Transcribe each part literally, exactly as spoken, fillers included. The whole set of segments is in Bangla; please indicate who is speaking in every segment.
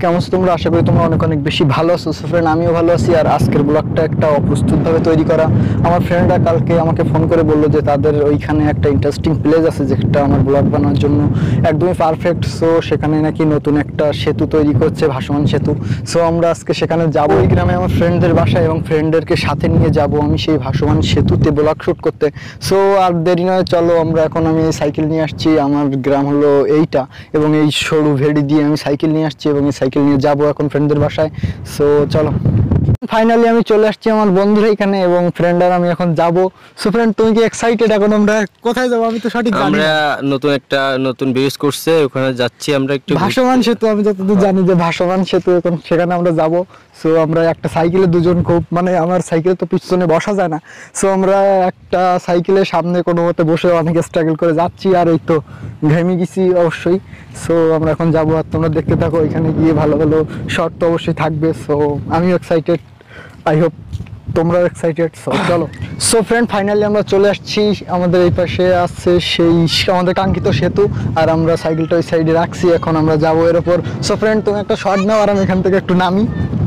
Speaker 1: কেমন আছো তোমরা? আশা করি তোমরা অনেক অনেক বেশি ভালো আছো। সো ফ্রেন্ড, আমিও ভালো আছি। আর আজকের ব্লগটা একটা অপ্রস্তুতভাবে তৈরি করা। আমার ফ্রেন্ডরা কালকে আমাকে ফোন করে বললো যে তাদের ওইখানে একটা ইন্টারেস্টিং প্লেস আছে যেটা আমার ব্লগ বানানোর জন্য একদমই পারফেক্ট। সো সেখানে নাকি নতুন একটা সেতু তৈরি করছে, ভাসমান সেতু। সো আমরা আজকে সেখানে যাবো। ওই গ্রামে আমার ফ্রেন্ডদের বাসায় এবং ফ্রেন্ডদেরকে সাথে নিয়ে যাব আমি সেই ভাসমান সেতুতে ব্লগ শ্যুট করতে। সো আর দেরি নয়, চলো আমরা এখন আমি সাইকেল নিয়ে আসছি। আমার গ্রাম হলো এইটা এবং এই সরু ভেড়ি দিয়ে আমি সাইকেল নিয়ে আসছি এবং এই সাইকেল নিয়ে যাবো এখন ফ্রেন্ডদের বাসায়। সো চলো, ফাইনালি আমি চলে আসছি আমার বন্ধুরা এখানে এবং ফ্রেন্ড আর আমি এখন যাব। সো ফ্রেন্ড, তুমি কি এক্সাইটেড? এখন আমরা কোথায় যাব আমি তো সঠিক জানি না।
Speaker 2: আমরা নতুন একটা নতুন ব্রিজ করছে, ওখানে যাচ্ছি আমরা একটু।
Speaker 1: ভাসমান সেতু, আমি যতদূর জানি যে ভাসমান সেতু, এখন সেখানে আমরা যাব। সো আমরা একটা সাইকেলে দুজন, খুব মানে আমার সাইকেল তো পিছনে বসা যায় না। সো আমরা একটা সাইকেলের সামনে কোনো মতে বসে অনেক স্ট্রাগল করে যাচ্ছি আর এই তো ঘেমে গেছি অবশ্যই। সো আমরা এখন যাবো আর তোমরা দেখতে থাকো। এখানে গিয়ে ভালো ভালো শর্ট তো অবশ্যই থাকবে। সো আমিও এক্সাইটেড, আই হোপ তোমরা এক্সাইটেড। সো চলো। সো ফ্রেন্ড, ফাইনালি আমরা চলে আসছি। আমাদের এই পাশে আছে সেই আমাদের কাঙ্ক্ষিত সেতু আর আমরা সাইকেলটা ওই সাইডে রাখছি। এখন আমরা যাবো এর ওপর। সো ফ্রেন্ড, তুমি একটা শর্ট নাও আর আমি এখান থেকে একটু নামি।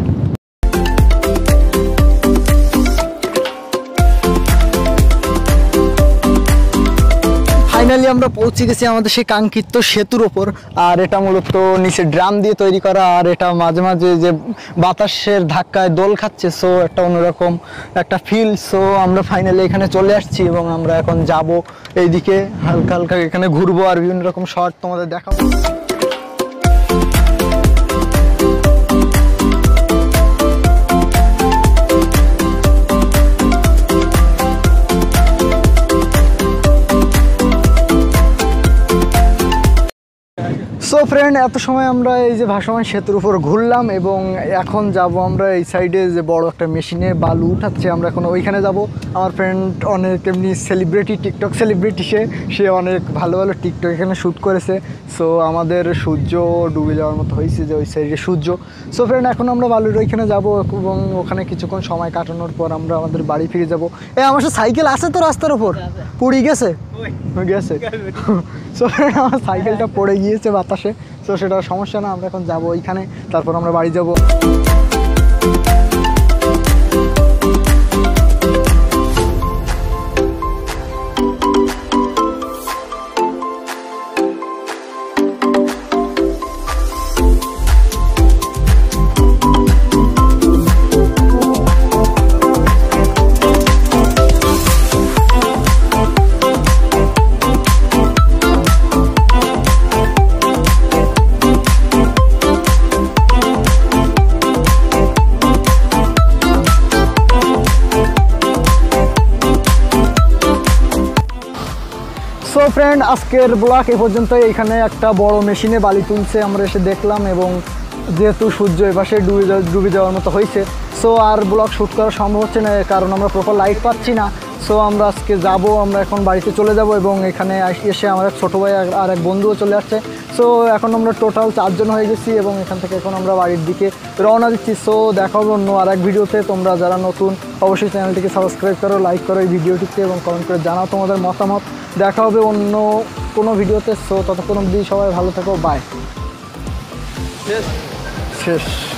Speaker 1: ফাইনালি আমরা পৌঁছে গেছি আমাদের সেই কাঙ্ক্ষিত সেতুর ওপর। আর এটা মূলত নিচে ড্রাম দিয়ে তৈরি করা আর এটা মাঝে মাঝে যে বাতাসের ধাক্কায় দোল খাচ্ছে। সো একটা অন্যরকম একটা ফিল। সো আমরা ফাইনালি এখানে চলে আসছি এবং আমরা এখন যাব এইদিকে, হালকা হালকা এখানে ঘুরবো আর বিভিন্ন রকম শর্ট তোমাদের দেখাবো। সো ফ্রেন্ড, এত সময় আমরা এই যে ভাসমান সেতুর উপর ঘুরলাম এবং এখন যাব আমরা এই সাইডে যে বড় একটা মেশিনে বালু উঠাচ্ছে, আমরা এখন ওইখানে যাব। আমার ফ্রেন্ড অনেক এমনি সেলিব্রিটি, টিকটক সেলিব্রিটি, সে সে অনেক ভালো ভালো টিকটক এখানে শ্যুট করেছে। সো আমাদের সূর্য ডুবে যাওয়ার মতো হয়েছে যে ওই সাইডে সূর্য। সো ফ্রেন্ড, এখন আমরা বালুর ওইখানে যাব এবং ওখানে কিছুক্ষণ সময় কাটানোর পর আমরা আমাদের বাড়ি ফিরে যাব। এ আমার সাইকেল আছে তো রাস্তার ওপর, পুড়ে গেছে গেছে সো ফ্রেন্ড, আমার সাইকেলটা পড়ে গিয়েছে বাতাসে। সো সেটা সমস্যা না, আমরা এখন যাবো ওইখানে, তারপর আমরা বাড়ি যাব। সো ফ্রেন্ড, আজকের ব্লগ এই পর্যন্ত। এখানে একটা বড় মেশিনে বালি তুলছে, আমরা এসে দেখলাম এবং যেহেতু সূর্য এপাশে ডুবে ডুবে যাওয়ার মতো হয়েছে, সো আর ব্লগ শ্যুট করা সম্ভব হচ্ছে না কারণ আমরা প্রপার লাইট পাচ্ছি না। সো আমরা আজকে যাব, আমরা এখন বাড়িতে চলে যাব এবং এখানে এসে আমার এক ছোটো ভাই আর এক বন্ধুও চলে আসছে। সো এখন আমরা টোটাল চারজন হয়ে গেছি এবং এখান থেকে এখন আমরা বাড়ির দিকে রওনা দিচ্ছি। সো দেখা হবে অন্য আর এক ভিডিওতে। তোমরা যারা নতুন অবশ্যই চ্যানেলটিকে সাবস্ক্রাইব করো, লাইক করো এই ভিডিওটিতে এবং কমেন্ট করে জানাও তোমাদের মতামত। দেখা হবে অন্য কোনো ভিডিওতে। সো ততক্ষণ অবধি সবাই ভালো থেকো, বাই। শেষ শেষ।